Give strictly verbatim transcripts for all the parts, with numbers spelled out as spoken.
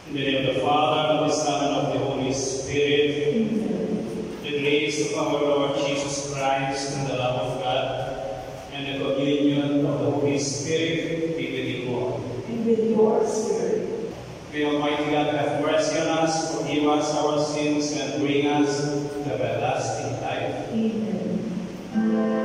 In the name of the Father, and of the Son, and of the Holy Spirit. Amen. The grace of our Lord Jesus Christ, and the love of God, and the communion of the Holy Spirit be with you all. And with your spirit. May Almighty God have mercy on us, forgive us our sins, and bring us to everlasting life. Amen.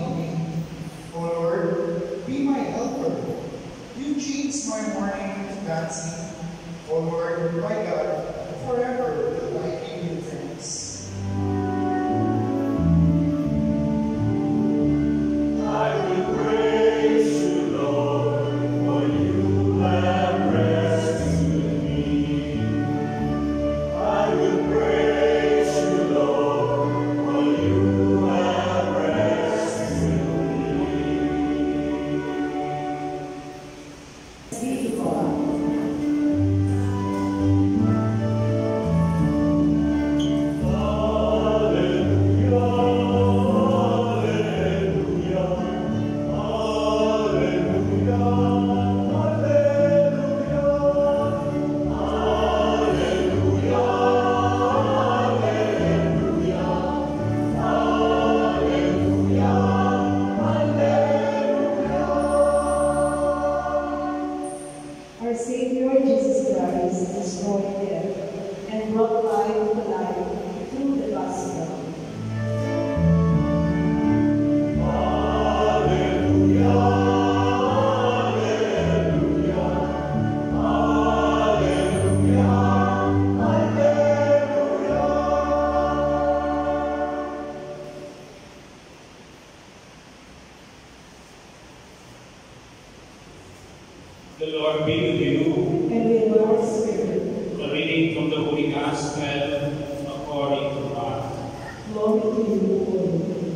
O Lord, be my helper. You changed my mourning from the Holy Gospel according to Mark. Glory to you, O Lord.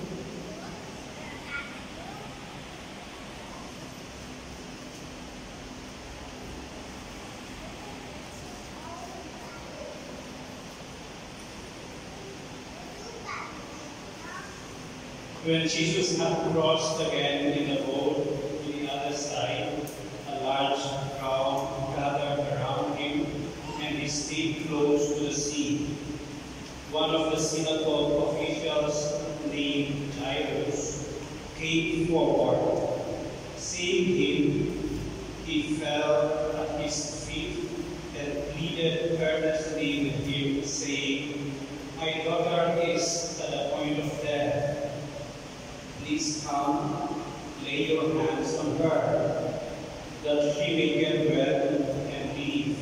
When Jesus had crossed again in the boat to the other side, a large crowd gathered around him, and he stayed close to the sea. One of the synagogue officials, named Jairus, came forward. Seeing him, he fell at his feet and pleaded earnestly with him, saying, "My daughter is at the point of death. Please come, lay your hands on her, that she may get well and leave."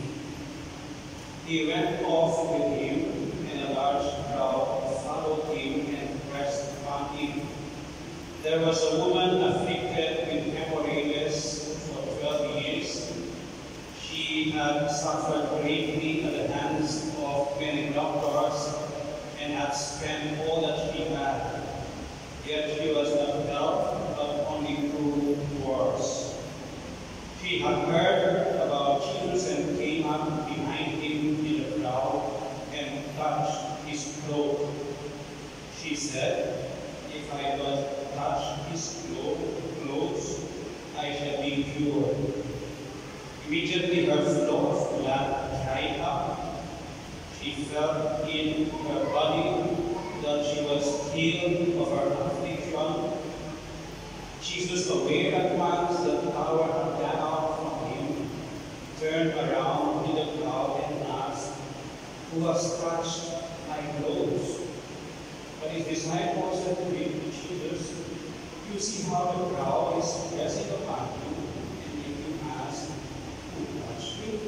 He went off with him, and a large crowd followed him and pressed upon him. There was a woman afflicted with hemorrhages for twelve years. She had suffered greatly at the hands of many doctors and had spent all that she had. Yet she was not helped, but only grew worse. She had heard about Jesus and came up behind him in the crowd and touched his cloak. She said, "If I but touch his clothes, I shall be cured." Immediately her flow of blood dried up. She felt in her body that she was healed of her affliction. Jesus, aware at once that power had gone out from him, turned around in the crowd and asked, "Who has touched my clothes?" But his disciples said to him, "Jesus, you see how the crowd is pressing upon you, and yet you ask, 'Who touched me?'"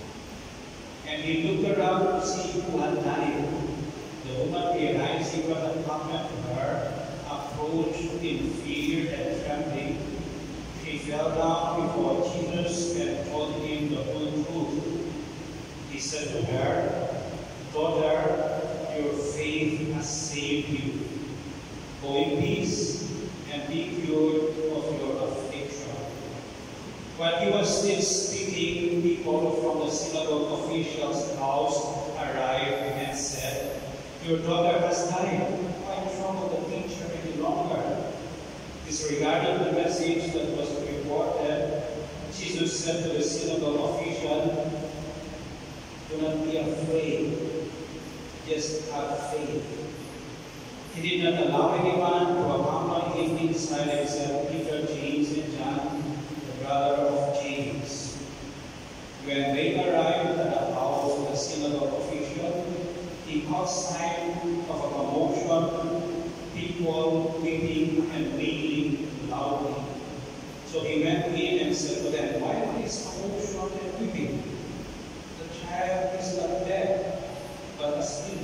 And he looked around to see who had done it. The woman, realizing what had happened to her, approached in fear and trembling. She fell down before Jesus and told him the whole truth. He said to her, "Daughter, your faith has saved you. Go in peace and be cured of your affliction." While he was still speaking, people from the synagogue official's house arrived and said, "Your daughter has died. Why trouble the teacher any longer?" Disregarding the message that was reported, Jesus said to the synagogue official, "Do not be afraid. Just have faith." He did not allow anyone to accompany him inside except Peter, James, and John, the brother of James. When they arrived at the house of the synagogue official, he caught sight of a commotion, people weeping and wailing loudly. So he went in and said to them, "Why this commotion and weeping? The child is not dead, but asleep."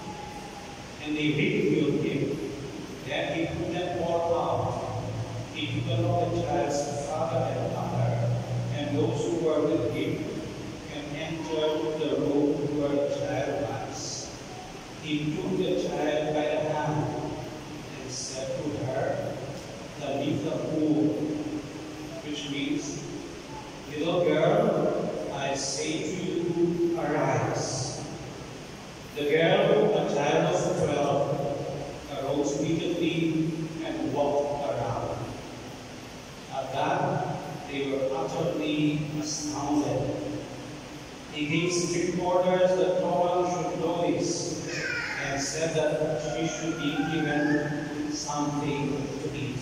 And they ridiculed him. Then he put them all out. He took along the child's father and mother, and those who were with him, and entered the room where the child was. He took the child by the hand and said to her, "Talitha kum," which means, "Little girl, I say to you, arise." The girl, a child of twelve, arose immediately and walked around. At that, they were utterly astounded. He gave strict orders that no one should know this, and said that she should be given something to eat.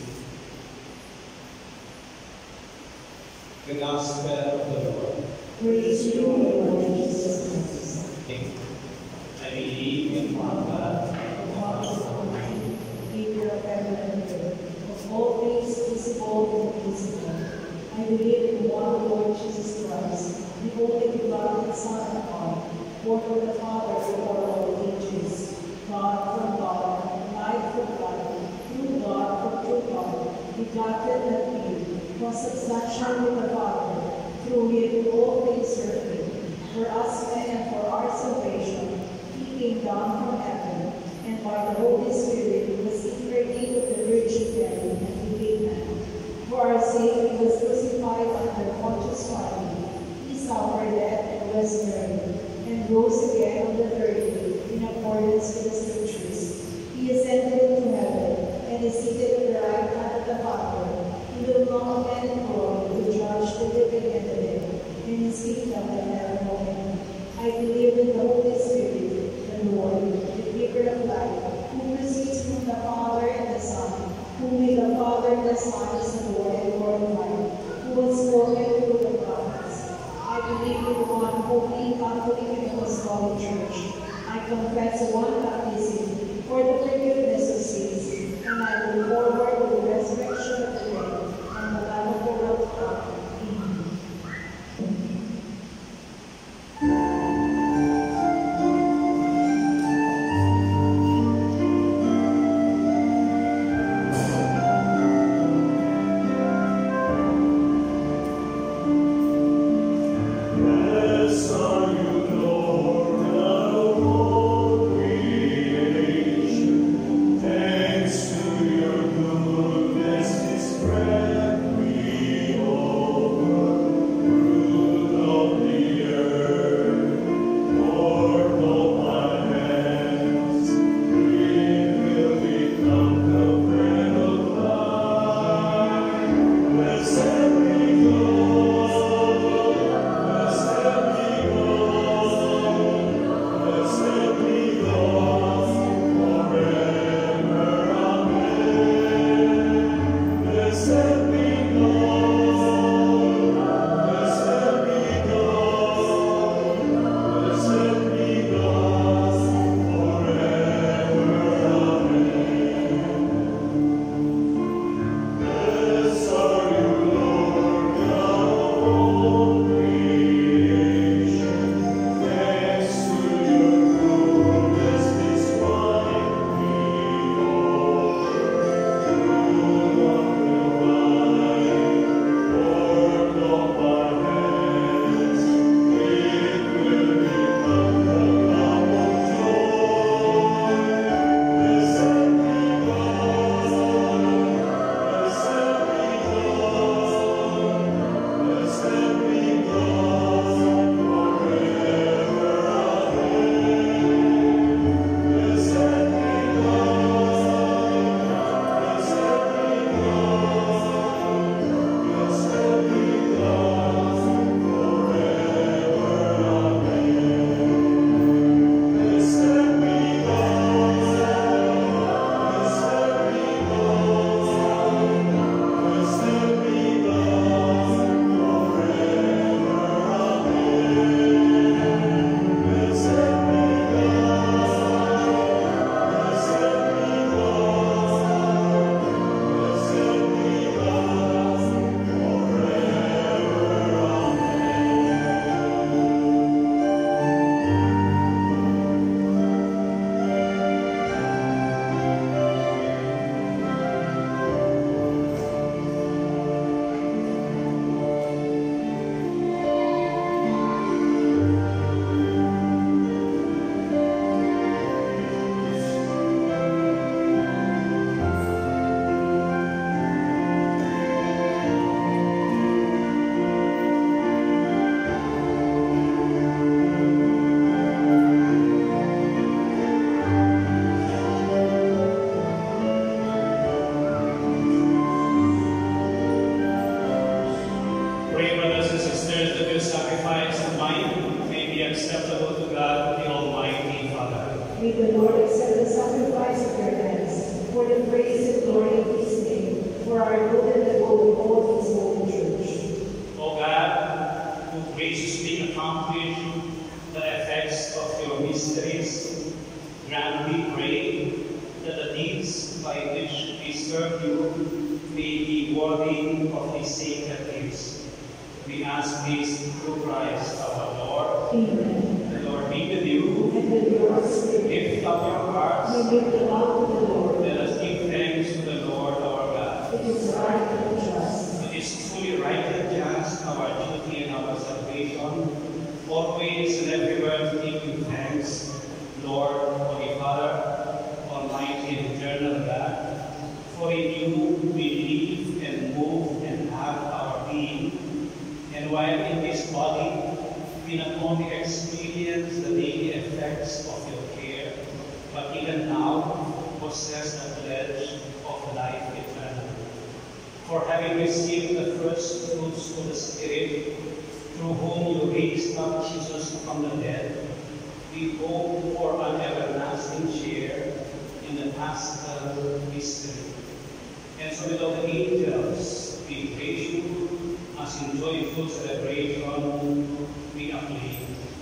The Gospel of the Lord. Praise you, O Lord Jesus Christ. I believe in one God, The Father Almighty, Creator of heaven and earth, of all things visible and invisible. I believe in one Lord Jesus Christ, the only begotten Son of God, born of the Father before all ages, God from God, light from light, true God from true God, begotten and made, consubstantial with the Father, through him all things are made. for us men and for our salvation, he came down from heaven, and by the Holy Spirit was incarnate of the Virgin Mary and became man. For our sake he was crucified under Pontius Pilate. He suffered death and was buried, and rose again on the third day in accordance with the Scriptures. He ascended into heaven, and is seated at the right hand of the Father. He will come again in glory to judge the living and the dead, in his kingdom and never no end. I believe in the Holy Spirit, the Lord, the giver of life, who proceeds from the Father and the Son, whom with the Father and the Son is adored and glorified, who was spoken through the prophets. I believe in one holy, Catholic, and Apostolic Church. I confess one baptism for the forgiveness of sins, and I look forward to the resurrection of the dead and the life of the world to come. Amen. May the Lord accept the sacrifice of your hands for the praise and glory of his name, for our good and the good of all his holy church. O God, who graciously accomplish the effects of your mysteries, grant, we pray, that the deeds by which we serve you may be worthy of these sacred gifts. We ask this through Christ our Lord. Amen. The Lord be with you. And with your spirit. Lift up your hearts. We lift them up to the Lord. Let us give thanks to the Lord our God. It is right and just. It is truly right and just, our duty and our salvation, always we hope for an everlasting share in the Paschal mystery. And so with all the angels, we praise you as in joyful celebration we acclaim.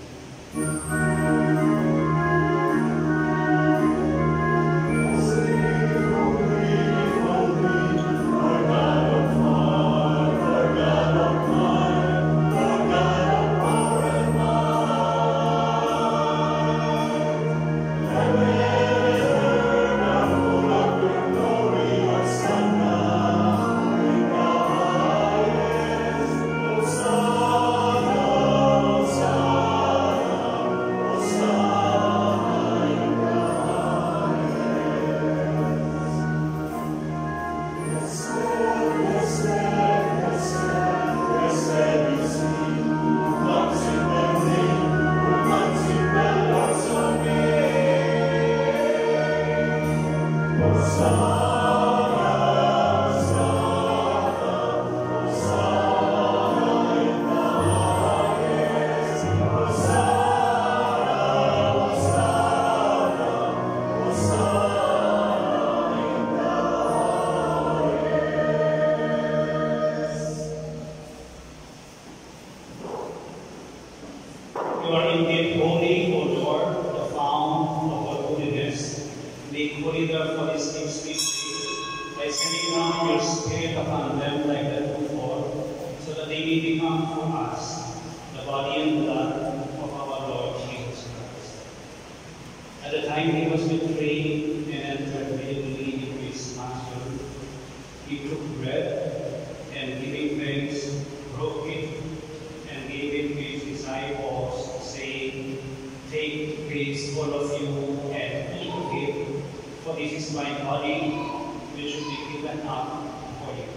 You are indeed holy, O Lord, the fount of all holiness. Make holy therefore these things we pray, by sending down your Spirit upon them like that before, so that they may become for us the body and blood of our Lord Jesus Christ. At the time he was betrayed and entered willingly into his passion, he took bread and giving thanks, broke it, and gave it to his disciples, saying, "Take this, all of you, and eat of it, for this is my body, which will be given up for you."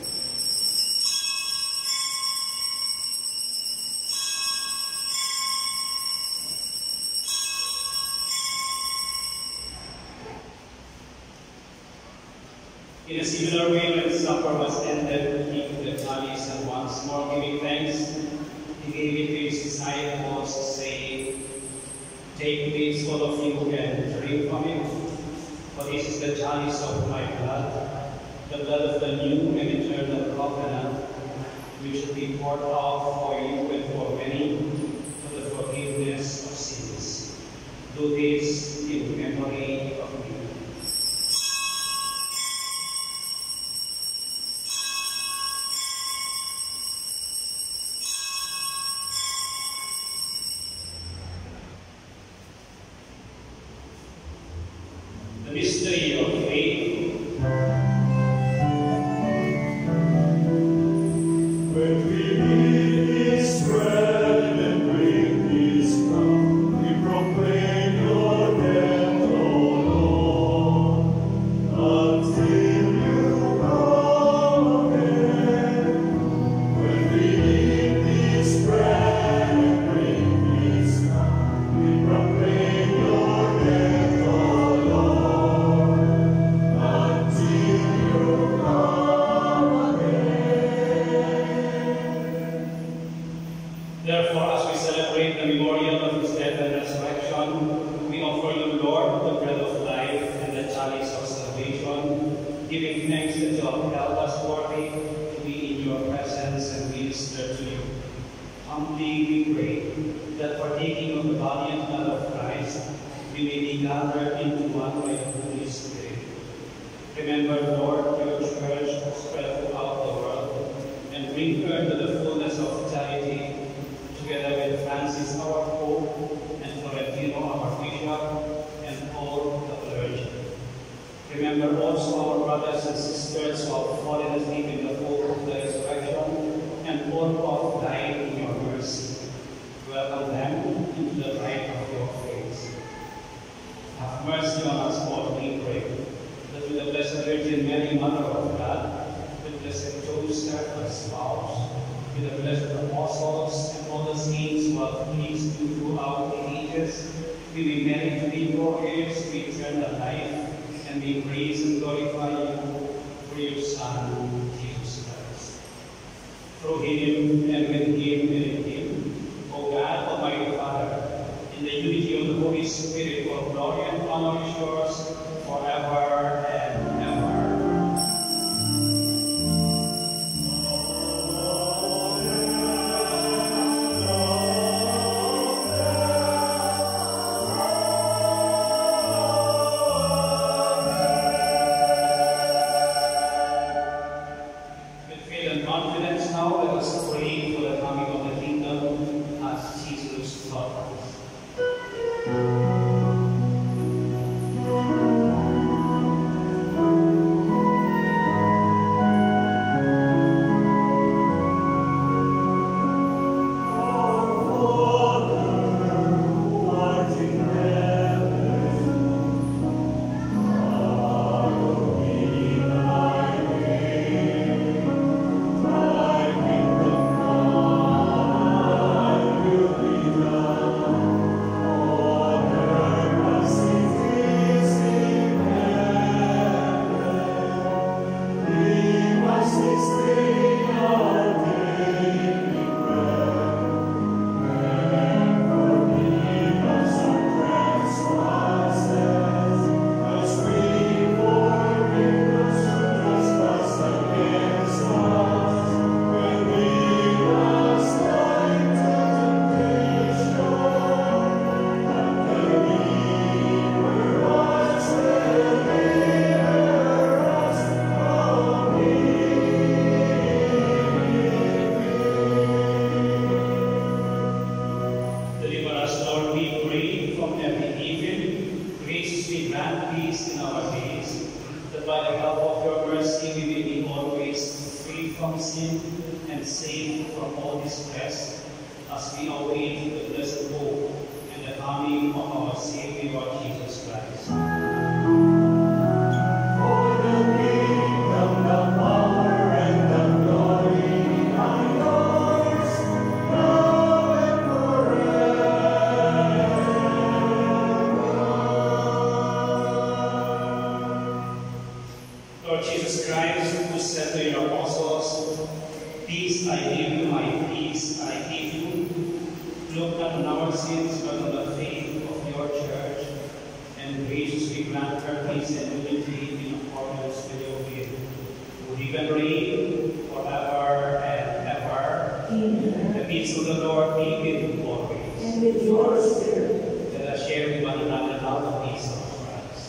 In a similar way, when supper was ended, he took the chalice and once more giving thanks, he gave it to his disciples, saying, "Take this, all of you, and drink from it, for this is the chalice of my blood, the blood of the new and eternal covenant, which will be poured out for you and for many for the forgiveness of sins. Do this in memory of me." The mystery of faith. When we eat this bread and drink this cup, we proclaim your death, O Lord, until you come again. When we eat this bread and drink this cup, we proclaim your death, O Lord, until you come again. Therefore, as we celebrate the memorial of his death and resurrection, we offer you, Lord, the bread of life and the chalice of salvation, giving thanks that you have held us worthy to be in your presence and minister to you. Humbly we pray that partaking of the body and blood of Christ, we may be gathered into one by the Holy Spirit. Remember, Lord, your church spread throughout the world, and bring her to the fullness of charity, together with Francis our Pope, and Florentino our Bishop, and all the clergy. Remember also our brothers and sisters who have fallen asleep in the hope of the resurrection, and all who have died in your mercy. Welcome them into the light of your face. Have mercy on us all, we pray, that with the Blessed Virgin Mary, Mother of God, with Blessed Joseph, her spouse, with the blessed apostles and all the saints who have pleased you throughout the ages, we may merit to be your heirs to eternal life, and we praise and glorify you through your Son, Jesus Christ. Through him, and with him, and in him, O God, Almighty Father, in the unity of the Holy Spirit, for glory and honor is yours forever and ever. With faith and confidence now, let us pray for the coming of the kingdom as Jesus taught us. Deliver us, Lord, we pray, from every evil. Graciously grant peace in our days, that by the help of your mercy we may be always free from sin and safe from all distress, as we await the blessed hope and the coming of our Savior, Lord Jesus Christ. For the kingdom, the power, and the glory are yours, now and forever. Lord Jesus Christ, who said to your apostles, "Peace I give you, my peace I give you," look not on our sins, but on the faith of your church, and graciously grant her peace and unity in accordance with your will, who live and reign forever and ever. Amen. The peace of the Lord be with you always. And with your spirit. Let us share with one another now the peace of Christ.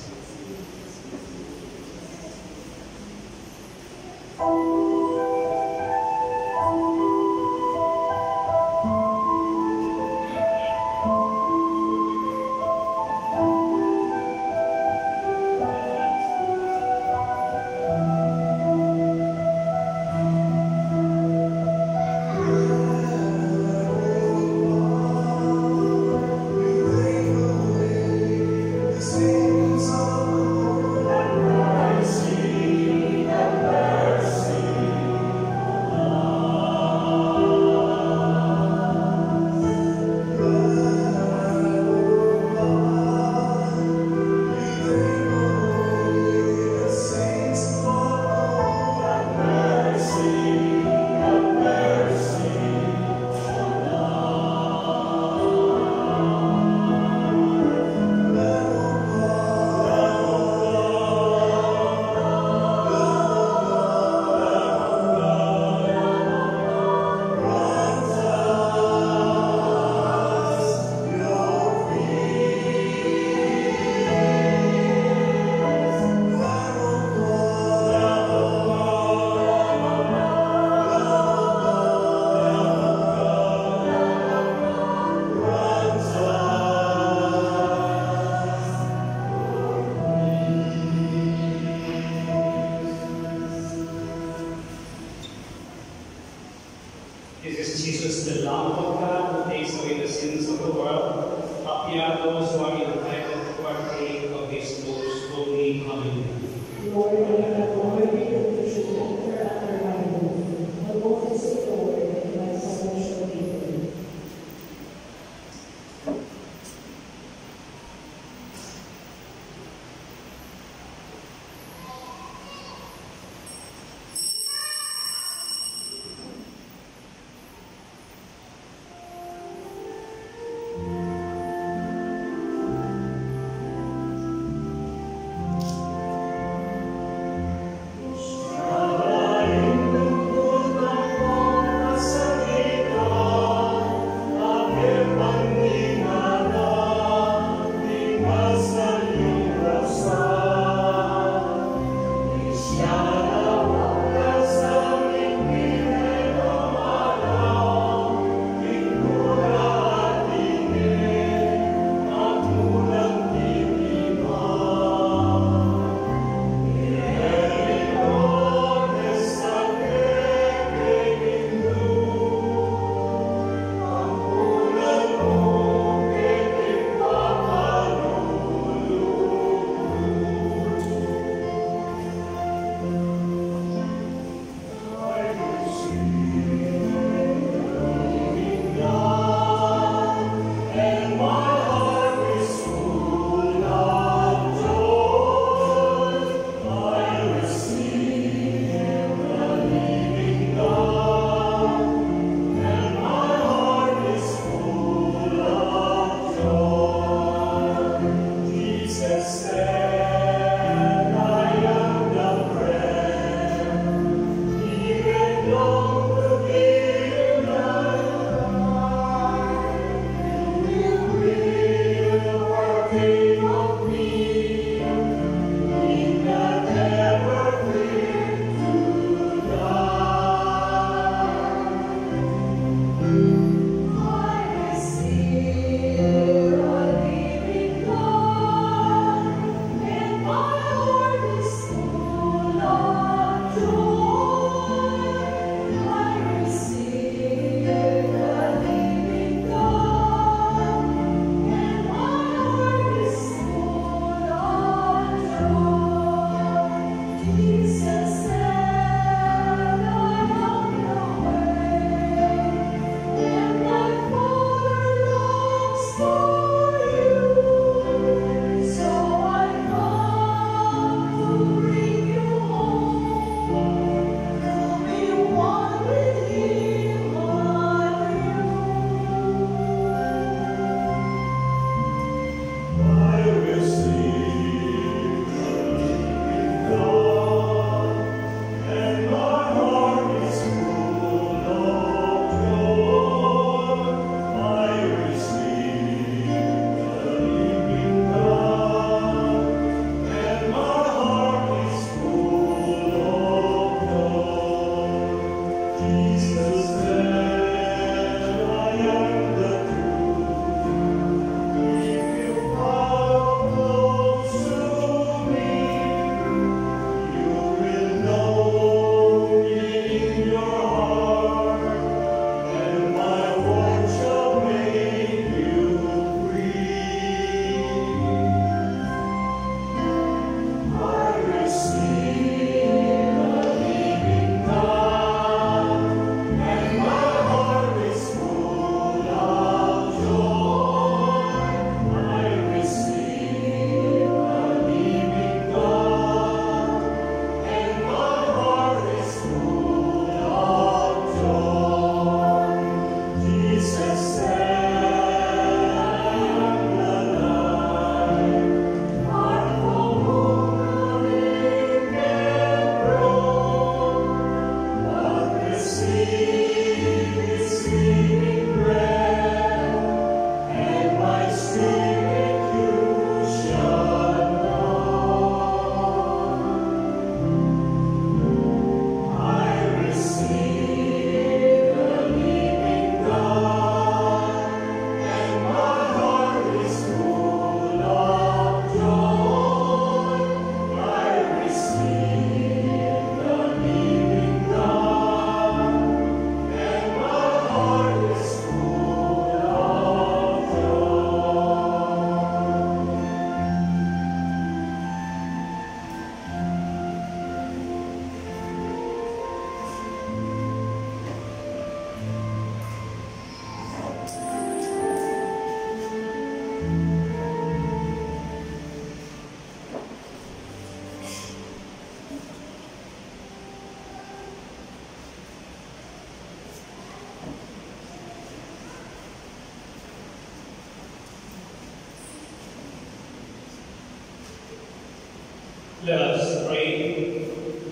This is Jesus, the Lamb of God, who takes away the sins of the world. Happy are those who are invited to partake of His most holy communion. Lord, I am not worthy that you should enter under my roof, but only say the word, and my soul shall be free. Amen. Let us pray.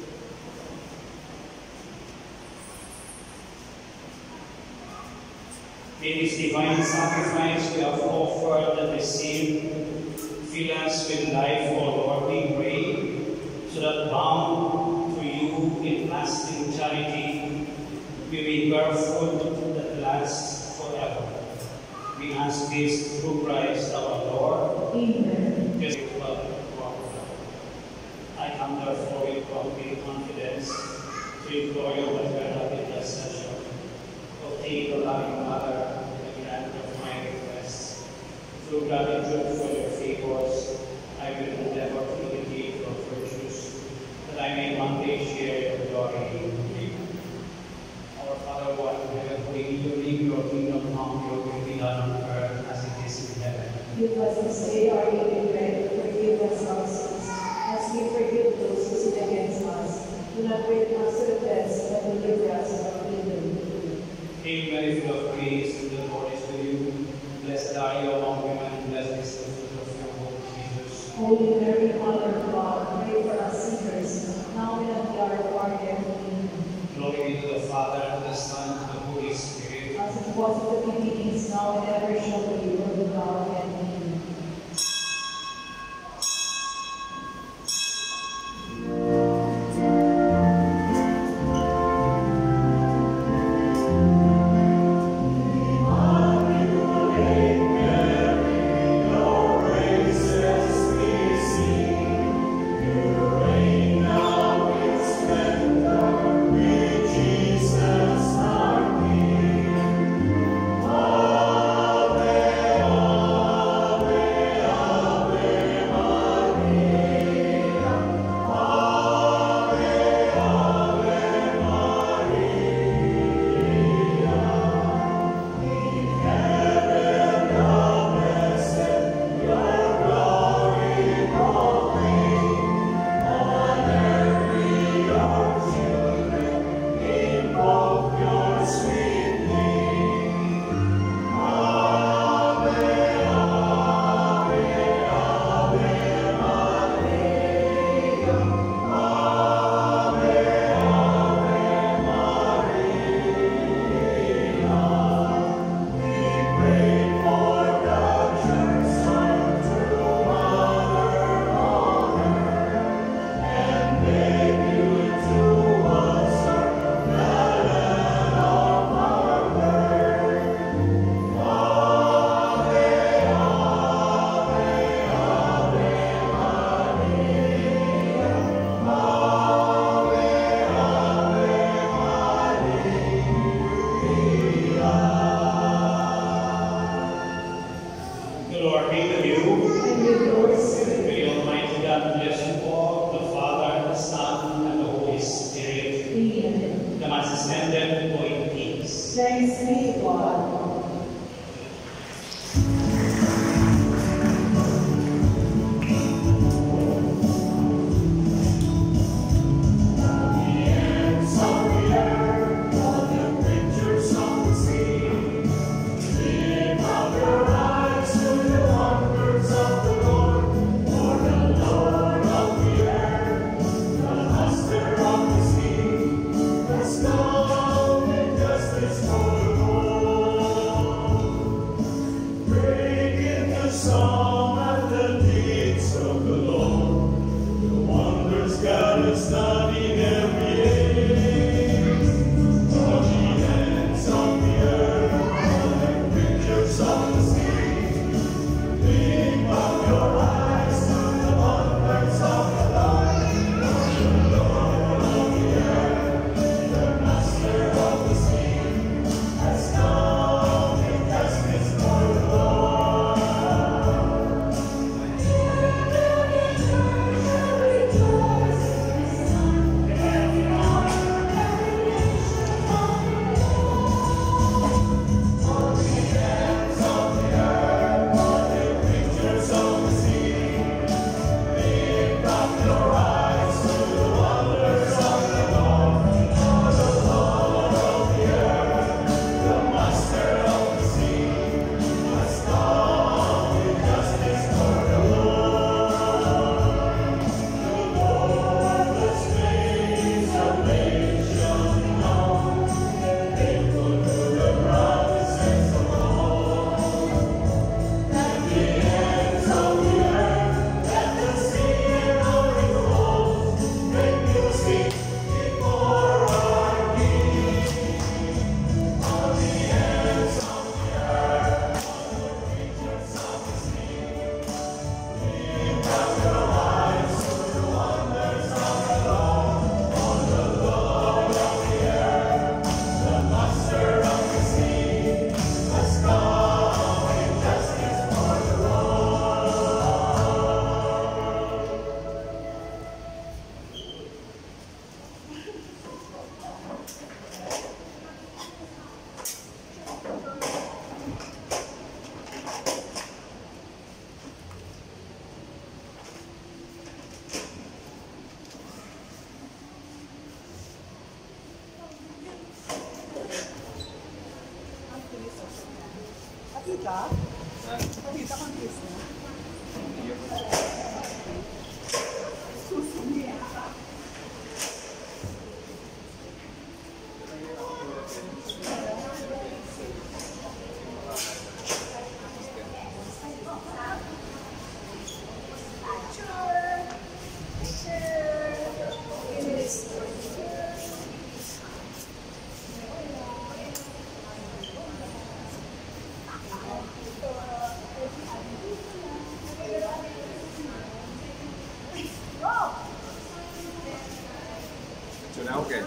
May this divine sacrifice we have offered and received fill us with life, O Lord, we pray, so that bound to you in lasting charity, we may bear fruit that lasts forever. We ask this through Christ our Lord. Amen. Just I come therefore with complete confidence to implore your maternal intercession. Obtain the loving Mother the grant of my requests. Through gratitude for your favors, I will endeavor to imitate your virtues, that I may one day share your glory. Our Father who art in heaven, hallowed be your kingdom come, your will be done on earth as it is in heaven. Give us this day our daily bread, forgive us our sins, as we forgive those who sin against us. Do not bring us to the test, but deliver us from evil. Hail Mary, full of grace, the Lord is with you. Blessed are you among women, and blessed is the fruit of your womb, Jesus. Holy Mary, Mother of God, pray for us sinners, now and at the hour of our death. Amen. Glory be to the Father, and to the Son, and to the Holy Spirit. As it was in the beginning, is now, and ever shall be, world without end. Amen. Jesus, our King. Ave, ka? Nakita kang kiss mo? Susunod. So now, okay.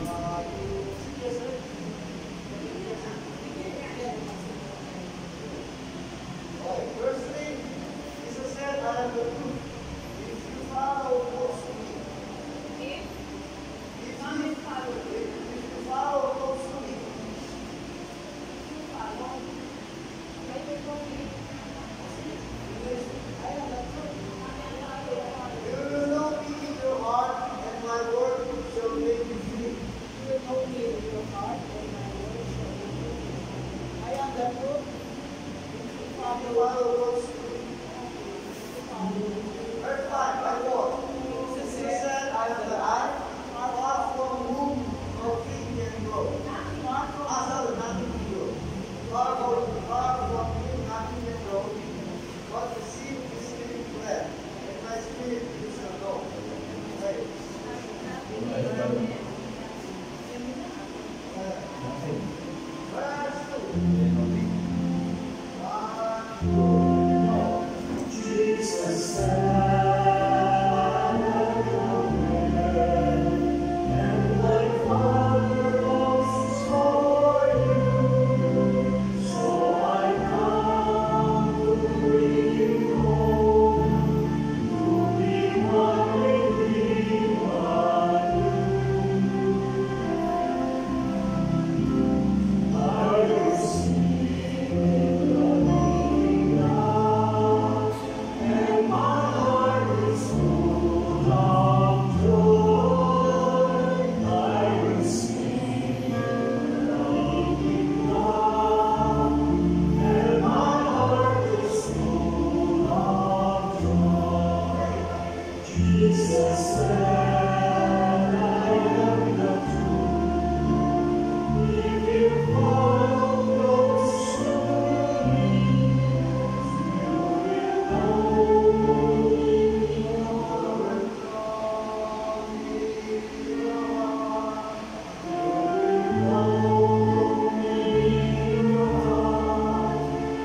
Firstly, Jesus said, I am the truth. If you follow close to me, if you, if you follow close to me, you will know me in your heart, and my word shall make you free. If you follow close to me. Verse five, by four. Jesus said, I am the eye, far from whom no tree can grow. Ah, sorry, nothing can grow. Far from, far from him nothing can grow. But receive his living bread, and my spirit you shall know. Right. Verse two. One, two. Jesus said, and my Father longs for you, so I come to bring you home, to be one with me, one I will see the living God, and my heart is full of joy. I will see the living God, and my heart is full of joy. Jesus said, I am the truth. If you follow close to me, you will know me in your heart. You will know me in your heart.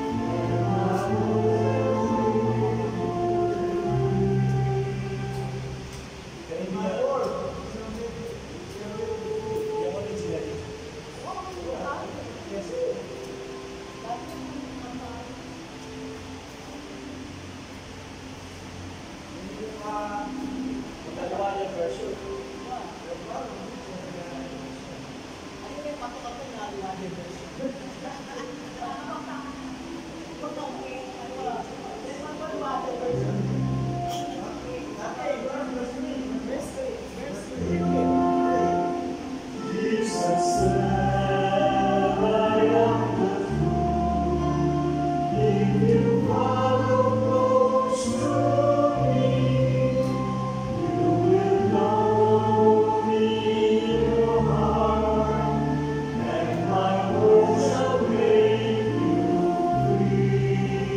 My Lord, Jesus said, I am the truth. If you follow close to me, you will know me in your heart, and my word shall make you free.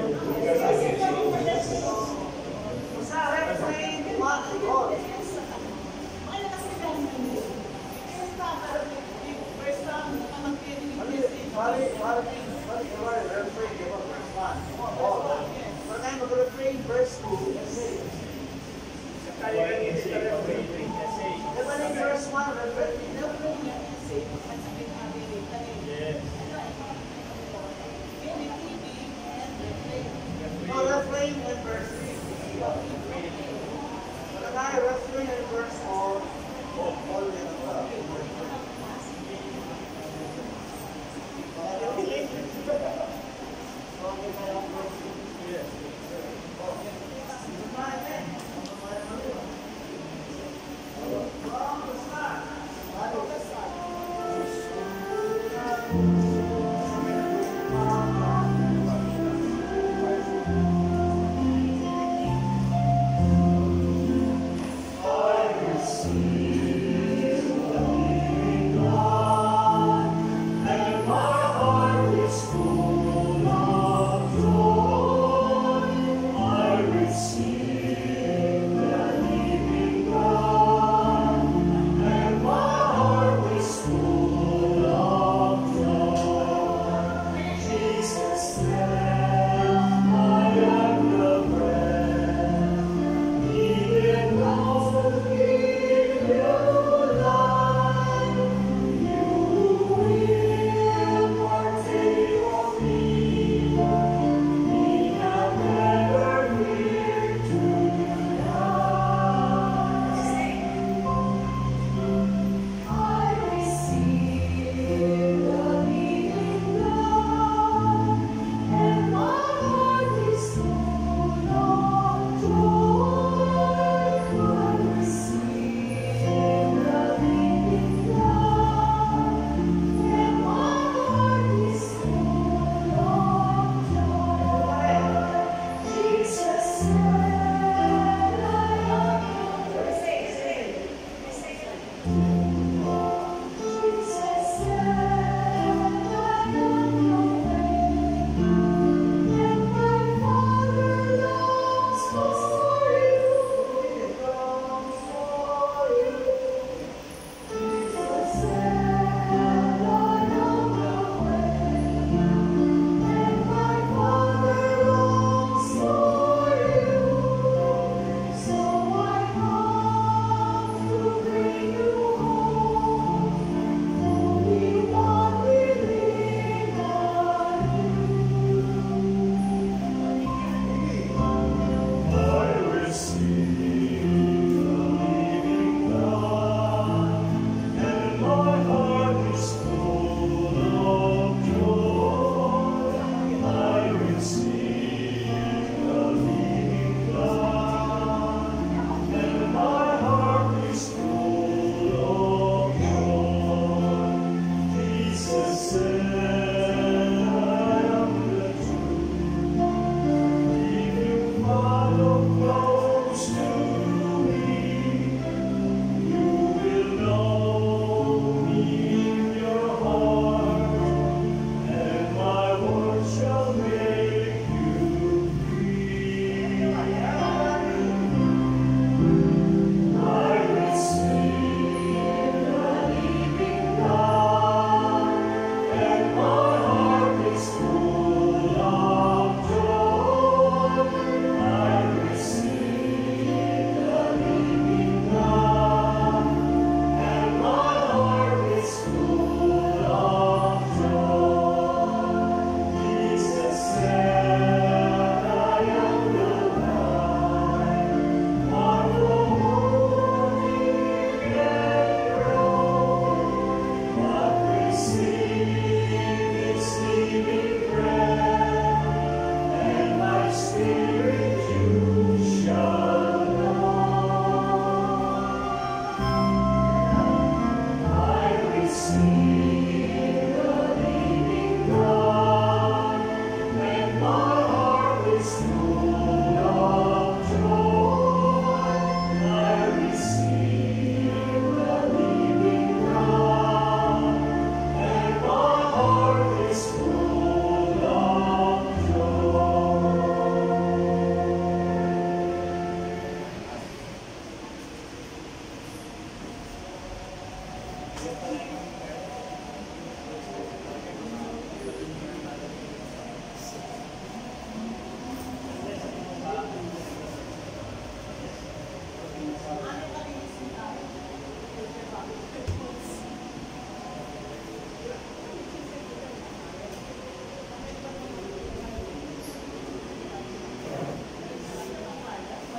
Basta refrain, one, all. Bali, bali, bali, bali, refrain, di ba? Verse one. All. Pag tayo mag-refrain, verse two, let's say. Di ba yung verse one, refrain? No, refrain and verse three. Pag tayo refrain and verse four, all in And my heart is full of joy.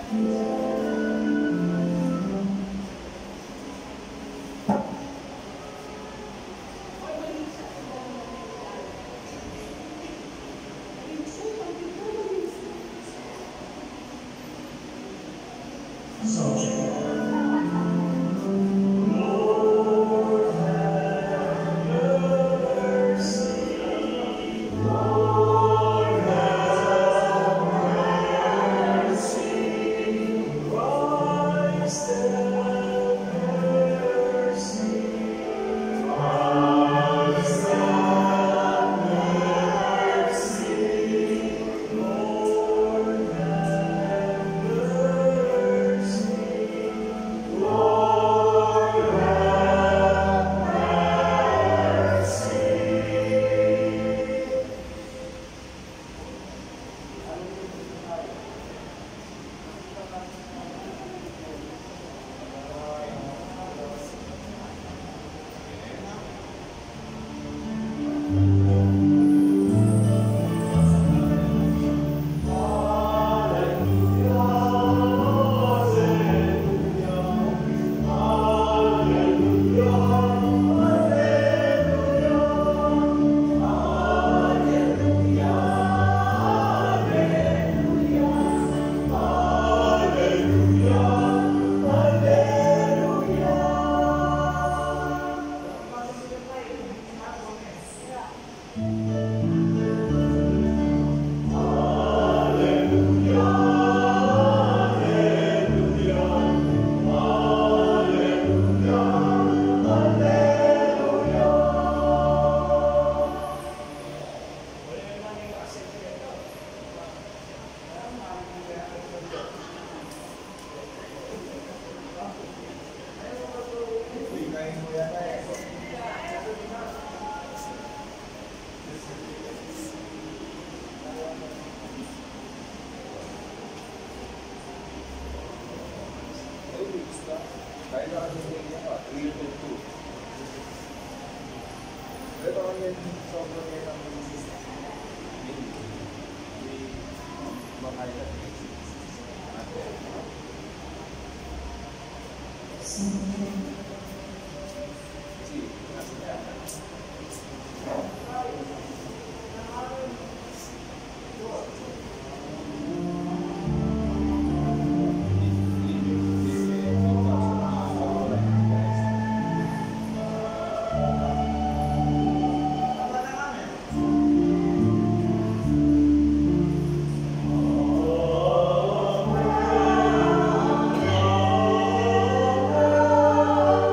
Oh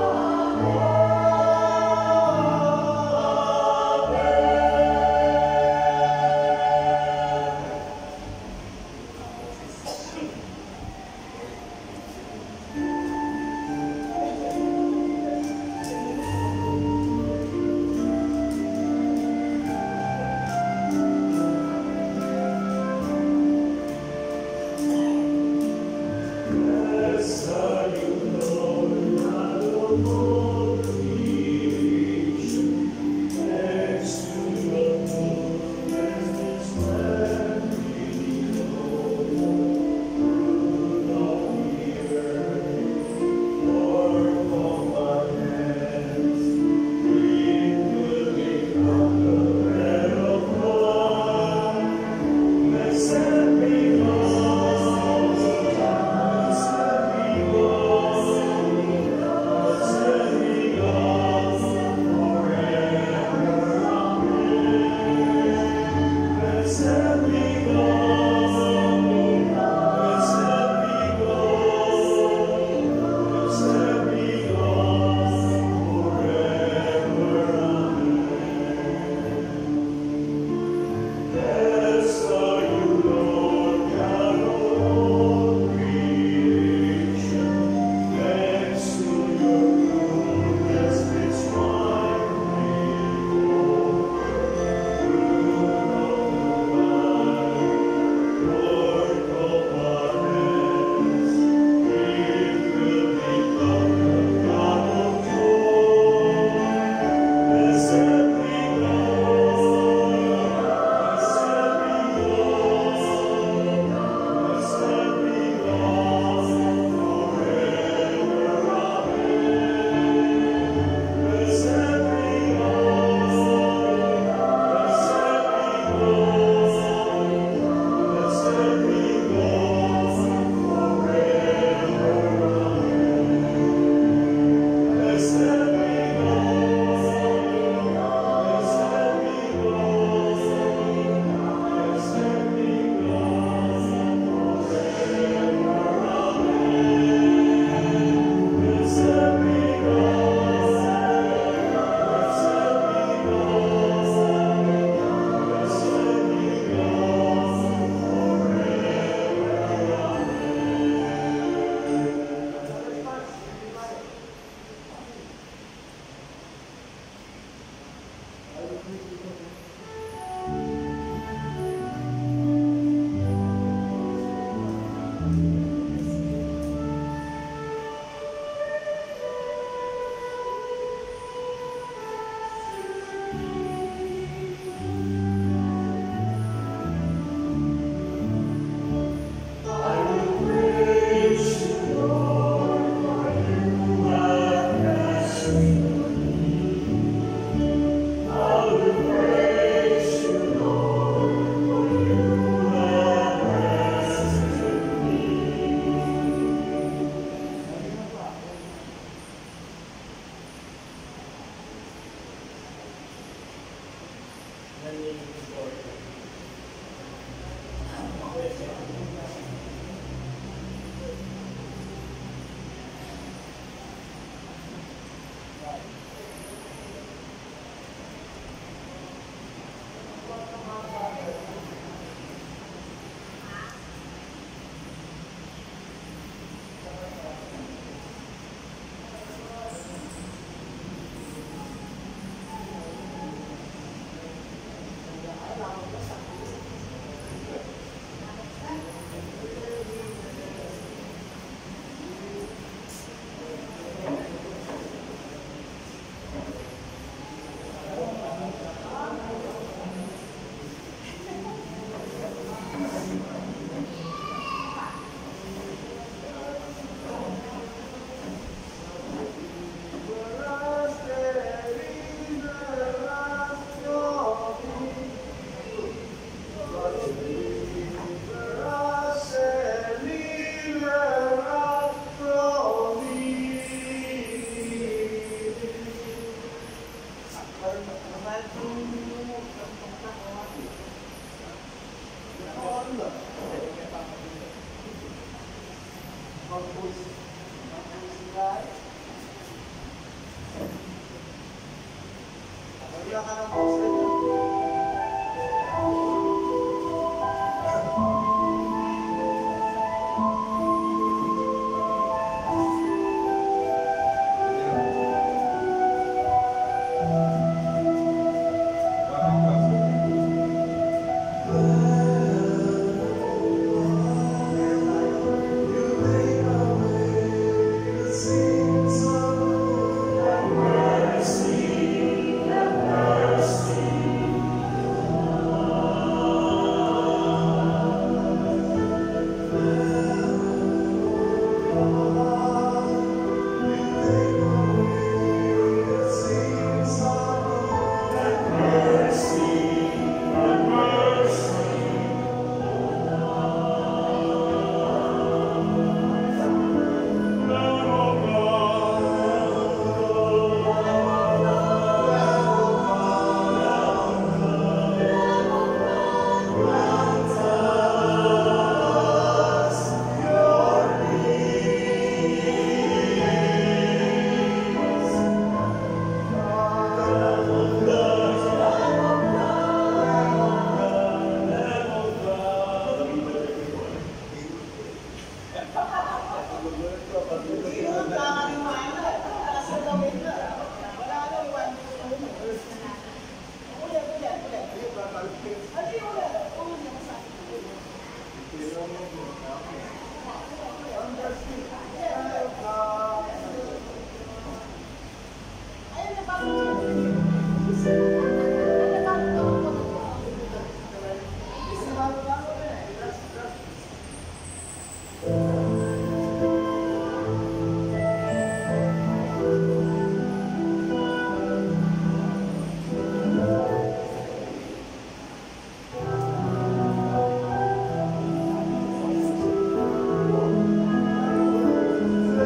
Thank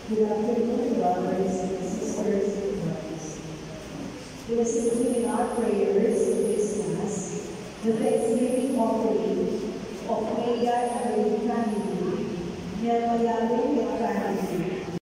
Good afternoon, brothers and sisters in Christ. It was included in our prayers in this Mass, the thanksgiving offering of Mayor American Family, Nelmayari family,